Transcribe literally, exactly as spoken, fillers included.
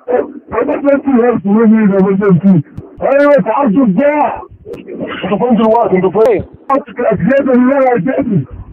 emergency help we need emergency. ايوه تعالوا الصداع. انتوا فين دلوقتي؟ انتوا فين؟ اجهزه اللي انا